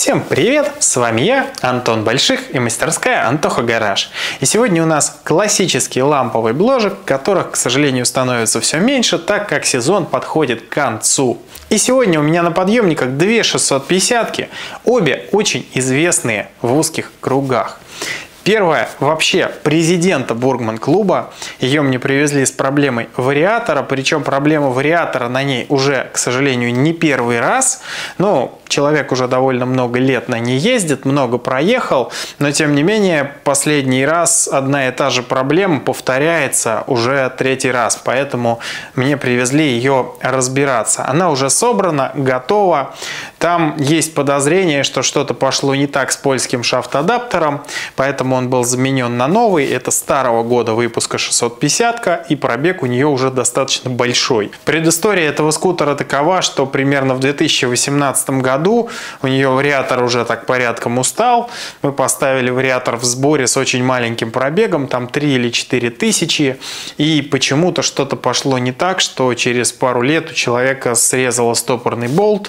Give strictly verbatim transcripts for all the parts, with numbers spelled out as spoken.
Всем привет! С вами я, Антон Больших и мастерская Антоха Гараж. И сегодня у нас классический ламповый бложек, которых, к сожалению, становится все меньше, так как сезон подходит к концу. И сегодня у меня на подъемниках две шестьсот пятидесятки, обе очень известные в узких кругах. Первая вообще президента Бургман клуба. Ее мне привезли с проблемой вариатора. Причем проблема вариатора на ней уже, к сожалению, не первый раз. Но человек уже довольно много лет на ней ездит, много проехал. Но тем не менее, последний раз одна и та же проблема повторяется уже третий раз. Поэтому мне привезли ее разбираться. Она уже собрана, готова. Там есть подозрение, что что-то пошло не так с польским шафт-адаптером. Поэтому он был заменен на новый. Это старого года выпуска шестьсот пятидесятка, и пробег у нее уже достаточно большой. Предыстория этого скутера такова, что примерно в две тысячи восемнадцатом году у нее вариатор уже так порядком устал. Мы поставили вариатор в сборе с очень маленьким пробегом, там три или четыре тысячи, и почему-то что-то пошло не так, что через пару лет у человека срезало стопорный болт.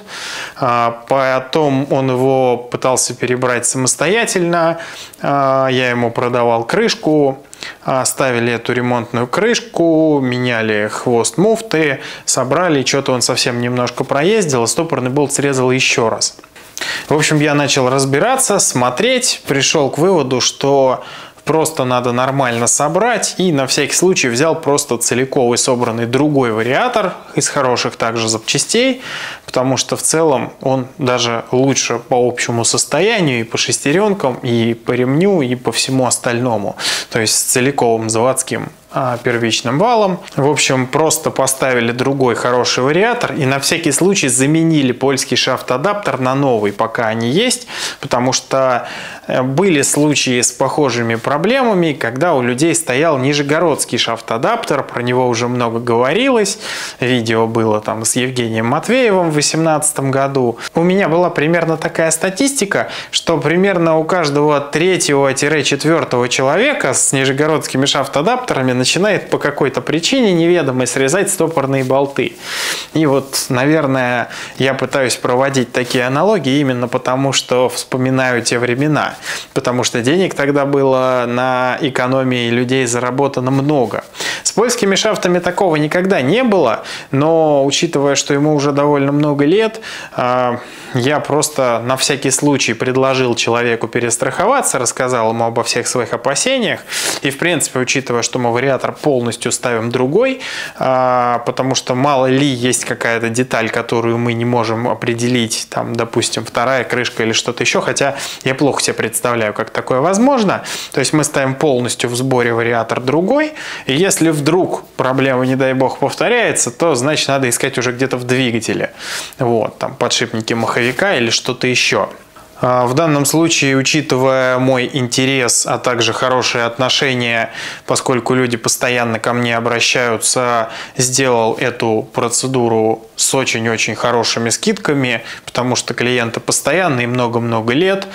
Потом он его пытался перебрать самостоятельно. Я ему продавал крышку, ставили эту ремонтную крышку, меняли хвост муфты, собрали, что-то он совсем немножко проездил, и стопорный болт срезал еще раз. В общем, я начал разбираться, смотреть, пришел к выводу, что просто надо нормально собрать, и на всякий случай взял просто целиковый собранный другой вариатор из хороших также запчастей, потому что в целом он даже лучше по общему состоянию, и по шестеренкам, и по ремню, и по всему остальному. То есть с целиковым заводским первичным валом. В общем, просто поставили другой хороший вариатор и на всякий случай заменили польский шафт-адаптер на новый, пока они есть, потому что были случаи с похожими проблемами, когда у людей стоял нижегородский шафт-адаптер, про него уже много говорилось, видео было там с Евгением Матвеевым в две тысячи восемнадцатом году. У меня была примерно такая статистика, что примерно у каждого третьего-четвертого человека с нижегородскими шафт-адаптерами начинает по какой-то причине неведомой срезать стопорные болты. И вот, наверное, я пытаюсь проводить такие аналогии именно потому, что вспоминаю те времена. Потому что денег тогда было на экономии людей заработано много. С польскими шафтами такого никогда не было, но учитывая, что ему уже довольно много лет, я просто на всякий случай предложил человеку перестраховаться, рассказал ему обо всех своих опасениях. И, в принципе, учитывая, что мы вариатор полностью ставим другой, потому что мало ли есть какая-то деталь, которую мы не можем определить, там, допустим, вторая крышка или что-то еще, хотя я плохо себе представляю, как такое возможно. То есть мы ставим полностью в сборе вариатор другой, и если вдруг проблема, не дай бог, повторяется, то, значит, надо искать уже где-то в двигателе. Вот, там, подшипники маховика или что-то еще. В данном случае, учитывая мой интерес, а также хорошие отношения, поскольку люди постоянно ко мне обращаются, сделал эту процедуру с очень-очень хорошими скидками, потому что клиенты постоянные, много-много лет.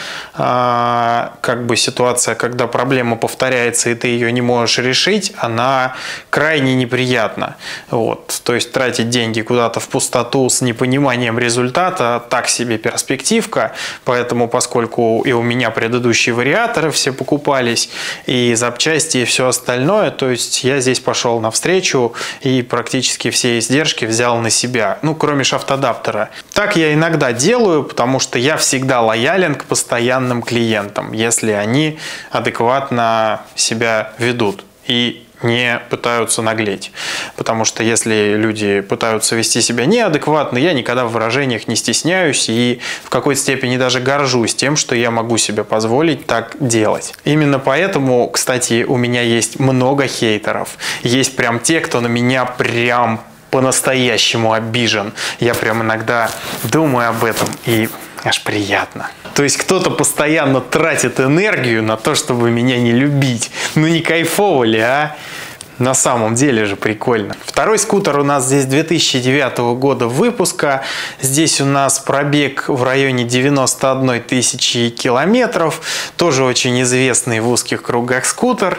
Как бы ситуация, когда проблема повторяется и ты ее не можешь решить, она крайне неприятна. Вот. То есть тратить деньги куда-то в пустоту с непониманием результата, так себе перспективка. Поэтому, поскольку и у меня предыдущие вариаторы все покупались, и запчасти, и все остальное, то есть я здесь пошел навстречу и практически все издержки взял на себя. Ну, кроме шафт-адаптера. Так я иногда делаю, потому что я всегда лоялен к постоянным клиентам, если они адекватно себя ведут и не пытаются наглеть. Потому что если люди пытаются вести себя неадекватно, я никогда в выражениях не стесняюсь и в какой-то степени даже горжусь тем, что я могу себе позволить так делать. Именно поэтому, кстати, у меня есть много хейтеров. Есть прям те, кто на меня прям по-настоящему обижен. Я прям иногда думаю об этом и аж приятно. То есть кто-то постоянно тратит энергию на то, чтобы меня не любить. Ну не кайфово ли, а? На самом деле же прикольно. Второй скутер у нас здесь две тысячи девятого года выпуска. Здесь у нас пробег в районе девяноста одной тысячи километров. Тоже очень известный в узких кругах скутер.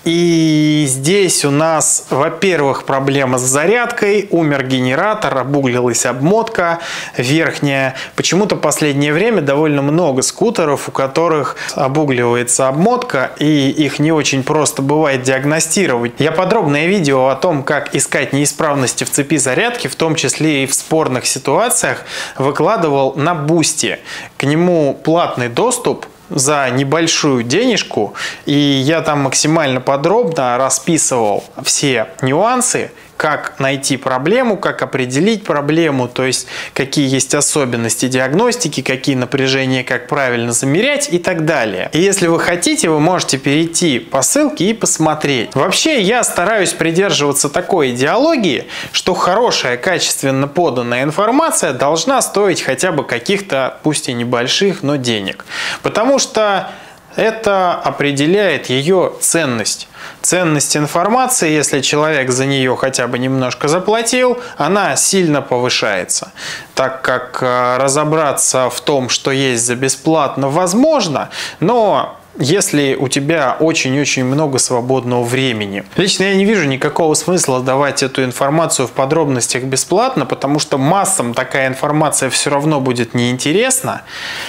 И здесь у нас, во-первых, проблема с зарядкой. Умер генератор, обуглилась обмотка верхняя. Почему-то в последнее время довольно много скутеров, у которых обугливается обмотка, и их не очень просто бывает диагностировать. Я подробное видео о том, как искать неисправности в цепи зарядки, в том числе и в спорных ситуациях, выкладывал на Бусти. К нему платный доступ за небольшую денежку, и я там максимально подробно расписывал все нюансы, как найти проблему, как определить проблему, то есть какие есть особенности диагностики, какие напряжения, как правильно замерять и так далее. И если вы хотите, вы можете перейти по ссылке и посмотреть. Вообще я стараюсь придерживаться такой идеологии, что хорошая, качественно поданная информация должна стоить хотя бы каких-то, пусть и небольших, но денег. Потому что это определяет ее ценность. Ценность информации, если человек за нее хотя бы немножко заплатил, она сильно повышается. Так как разобраться в том, что есть за бесплатно, возможно, но если у тебя очень-очень много свободного времени. Лично я не вижу никакого смысла давать эту информацию в подробностях бесплатно, потому что массам такая информация все равно будет неинтересна.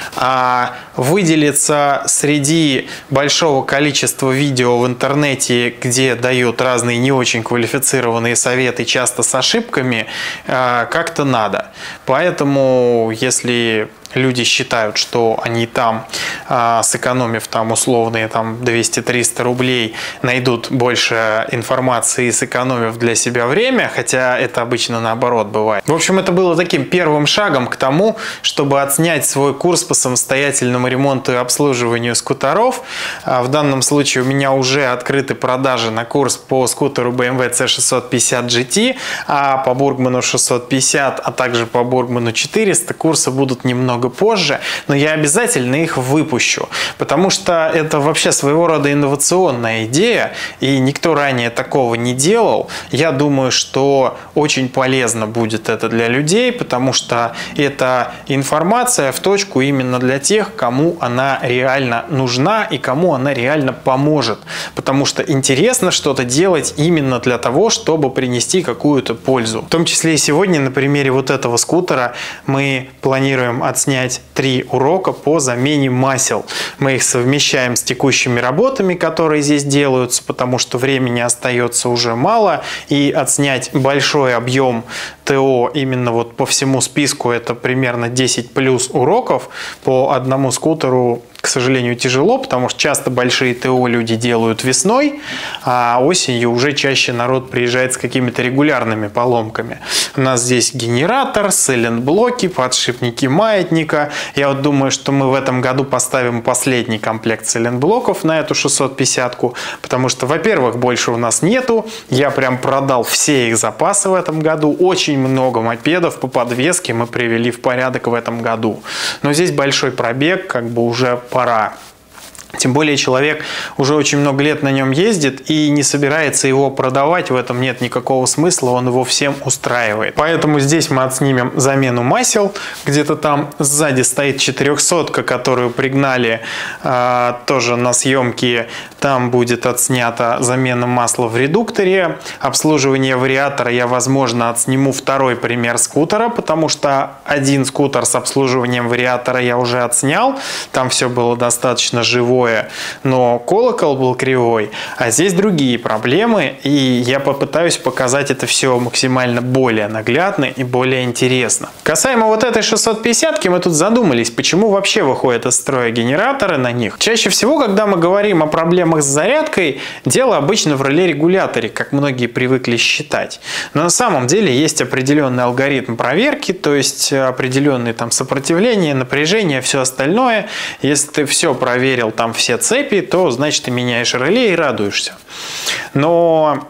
А выделиться среди большого количества видео в интернете, где дают разные не очень квалифицированные советы, часто с ошибками, как-то надо. Поэтому, если люди считают, что они там, а, сэкономив там условные там двести-триста рублей, найдут больше информации, сэкономив для себя время, хотя это обычно наоборот бывает. В общем, это было таким первым шагом к тому, чтобы отснять свой курс по самостоятельному ремонту и обслуживанию скутеров. А в данном случае у меня уже открыты продажи на курс по скутеру бэ эм вэ цэ шестьсот пятьдесят джи ти, а по Бургману шестьсот пятьдесят, а также по Бургману четыреста курсы будут немного позже, но я обязательно их выпущу, потому что это вообще своего рода инновационная идея, и никто ранее такого не делал. Я думаю, что очень полезно будет это для людей, потому что это информация в точку именно для тех, кому она реально нужна и кому она реально поможет, потому что интересно что-то делать именно для того, чтобы принести какую-то пользу. В том числе и сегодня на примере вот этого скутера мы планируем отснять три урока по замене масел. Мы их совмещаем с текущими работами, которые здесь делаются, потому что времени остается уже мало, и отснять большой объем ТО именно вот по всему списку, это примерно десять плюс уроков по одному скутеру, к сожалению, тяжело, потому что часто большие ТО люди делают весной, а осенью уже чаще народ приезжает с какими-то регулярными поломками. У нас здесь генератор, сайлент-блоки, подшипники маятника. Я вот думаю, что мы в этом году поставим последний комплект сайлент-блоков на эту шестьсот пятидесятку, потому что, во-первых, больше у нас нету. Я прям продал все их запасы в этом году. Очень много мопедов по подвеске мы привели в порядок в этом году. Но здесь большой пробег, как бы уже пора. Тем более человек уже очень много лет на нем ездит и не собирается его продавать, в этом нет никакого смысла, он его всем устраивает. Поэтому здесь мы отснимем замену масел, где-то там сзади стоит четырехсотка, которую пригнали э, тоже на съемки, там будет отснята замена масла в редукторе, обслуживание вариатора я, возможно, отсниму второй пример скутера, потому что один скутер с обслуживанием вариатора я уже отснял, там все было достаточно живое, но колокол был кривой, а здесь другие проблемы, и я попытаюсь показать это все максимально более наглядно и более интересно. Касаемо вот этой шестьсот пятидесятки, мы тут задумались, почему вообще выходят из строя генераторы на них. Чаще всего, когда мы говорим о проблемах с зарядкой, дело обычно в реле-регуляторе, как многие привыкли считать. Но на самом деле есть определенный алгоритм проверки, то есть определенные там сопротивления, напряжение, все остальное. Если ты все проверил, там все цепи, то значит ты меняешь реле и радуешься. Но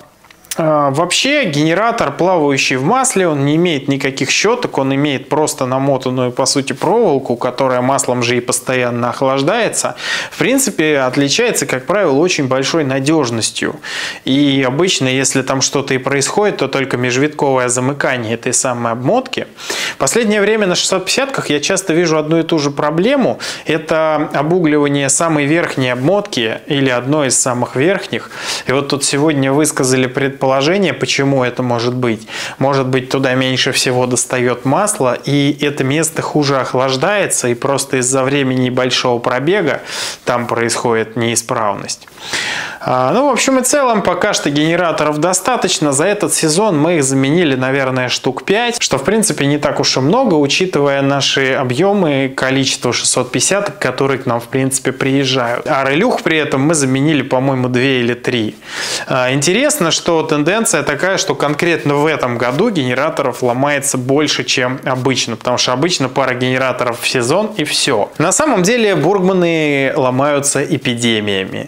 Вообще генератор, плавающий в масле, он не имеет никаких щеток, он имеет просто намотанную по сути проволоку, которая маслом же и постоянно охлаждается. В принципе, отличается, как правило, очень большой надежностью. И обычно, если там что-то и происходит, то только межвитковое замыкание этой самой обмотки. В последнее время на шестьсот пятьдесятках я часто вижу одну и ту же проблему. Это обугливание самой верхней обмотки или одной из самых верхних. И вот тут сегодня высказали предположение, Положение, почему это может быть. Может быть, туда меньше всего достает масло, и это место хуже охлаждается, и просто из-за времени большого пробега там происходит неисправность. Ну, в общем и целом, пока что генераторов достаточно. За этот сезон мы их заменили, наверное, штук пять, что, в принципе, не так уж и много, учитывая наши объемы, количество шестьсот пятьдесят, которые к нам, в принципе, приезжают. А релюх при этом мы заменили, по-моему, две или три. Интересно, что тенденция такая, что конкретно в этом году генераторов ломается больше, чем обычно, потому что обычно пара генераторов в сезон и все. На самом деле бургманы ломаются эпидемиями.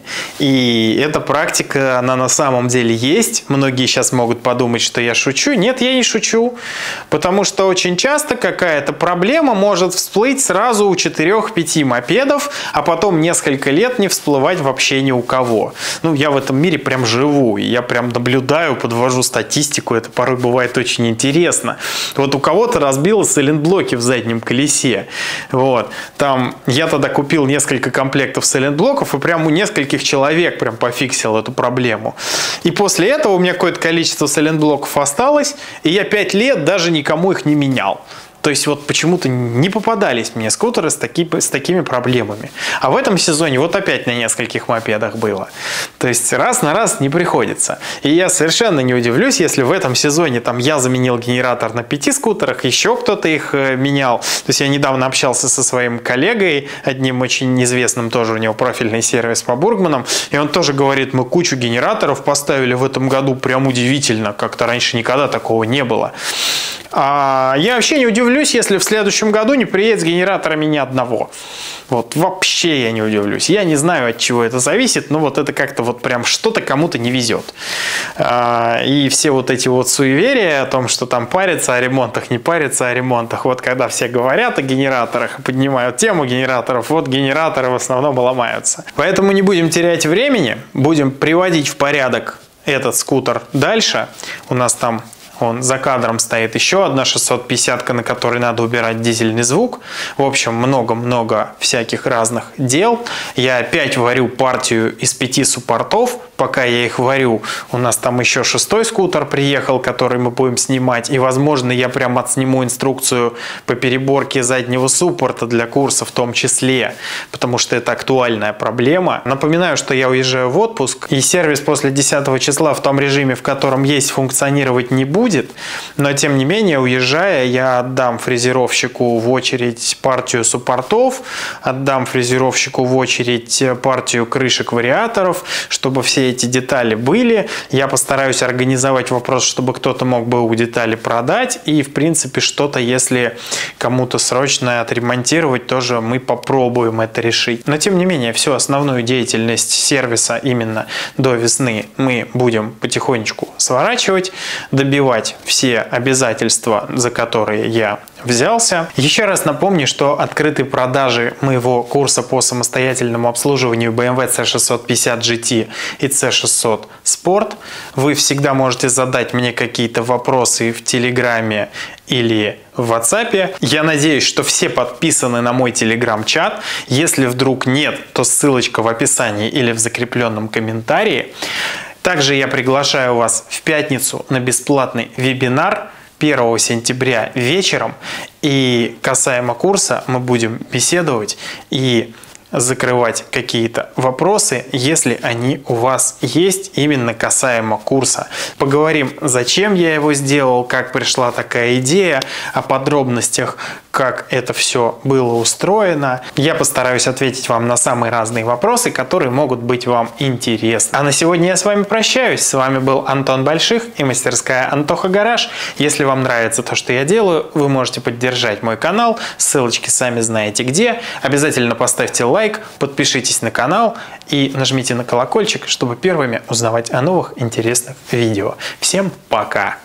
И эта практика, она на самом деле есть. Многие сейчас могут подумать, что я шучу. Нет, я не шучу. Потому что очень часто какая-то проблема может всплыть сразу у четырёх-пяти мопедов, а потом несколько лет не всплывать вообще ни у кого. Ну, я в этом мире прям живу. И я прям наблюдаю, подвожу статистику. Это порой бывает очень интересно. Вот у кого-то разбило сайлентблоки в заднем колесе. Вот. Там я тогда купил несколько комплектов сайлентблоков, и прям у нескольких человек прям пофиксил эту проблему. И после этого у меня какое-то количество сайлентблоков осталось, и я пять лет даже никому их не менял. То есть вот почему-то не попадались мне скутеры с, таки, с такими проблемами. А в этом сезоне вот опять на нескольких мопедах было. То есть раз на раз не приходится. И я совершенно не удивлюсь, если в этом сезоне там я заменил генератор на пяти скутерах, еще кто-то их менял. То есть я недавно общался со своим коллегой, одним очень известным, тоже у него профильный сервис по бургманам, и он тоже говорит, мы кучу генераторов поставили в этом году, прям удивительно, как-то раньше никогда такого не было. А я вообще не удивлюсь, если в следующем году не приедет с генераторами ни одного. Вот вообще я не удивлюсь. Я не знаю, от чего это зависит, но вот это как-то вот прям что-то кому-то не везет. И все вот эти вот суеверия о том, что там парятся о ремонтах, не парятся о ремонтах. Вот когда все говорят о генераторах и поднимают тему генераторов, вот генераторы в основном ломаются. Поэтому не будем терять времени, будем приводить в порядок этот скутер дальше. У нас там он за кадром стоит еще одна шестьсот пятьдесят, на которой надо убирать дизельный звук. В общем, много-много всяких разных дел. Я опять варю партию из пяти суппортов. Пока я их варю, у нас там еще шестой скутер приехал, который мы будем снимать. И, возможно, я прям отсниму инструкцию по переборке заднего суппорта для курса в том числе, потому что это актуальная проблема. Напоминаю, что я уезжаю в отпуск, и сервис после десятого числа в том режиме, в котором есть, функционировать не будет. Но, тем не менее, уезжая, я отдам фрезеровщику в очередь партию суппортов, отдам фрезеровщику в очередь партию крышек вариаторов, чтобы все эти детали были. Я постараюсь организовать вопрос, чтобы кто-то мог бы у детали продать. И, в принципе, что-то, если кому-то срочно отремонтировать, тоже мы попробуем это решить. Но, тем не менее, всю основную деятельность сервиса именно до весны мы будем потихонечку сворачивать, добивать все обязательства, за которые я взялся. Еще раз напомню, что открыты продажи моего курса по самостоятельному обслуживанию бэ эм вэ си шестьсот пятьдесят джи ти и си шестьсот Sport. Вы всегда можете задать мне какие-то вопросы в Телеграме или в WhatsApp. Я надеюсь, что все подписаны на мой Телеграм-чат. Если вдруг нет, то ссылочка в описании или в закрепленном комментарии. Также я приглашаю вас в пятницу на бесплатный вебинар первого сентября вечером. И касаемо курса мы будем беседовать и закрывать какие-то вопросы, если они у вас есть, именно касаемо курса. Поговорим, зачем я его сделал, как пришла такая идея, о подробностях, как это все было устроено. Я постараюсь ответить вам на самые разные вопросы, которые могут быть вам интересны. А на сегодня я с вами прощаюсь. С вами был Антон Больших и мастерская Антоха Гараж. Если вам нравится то, что я делаю, вы можете поддержать мой канал. Ссылочки сами знаете где. Обязательно поставьте лайк. лайк, подпишитесь на канал и нажмите на колокольчик, чтобы первыми узнавать о новых интересных видео. Всем пока!